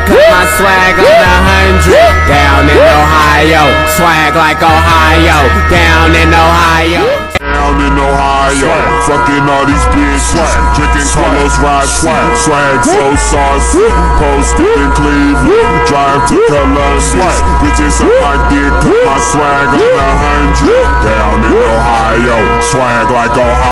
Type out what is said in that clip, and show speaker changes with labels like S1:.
S1: cause my swag on 100. Down in Ohio, swag like Ohio. Down in Ohio.
S2: Down in Ohio, fucking all these bitches, drinking Carlos Rossi, swag so saucy, posted in Cleveland, drive to Columbia, bitches on my dick, put my swag on 100. Down in Ohio, swag like Ohio.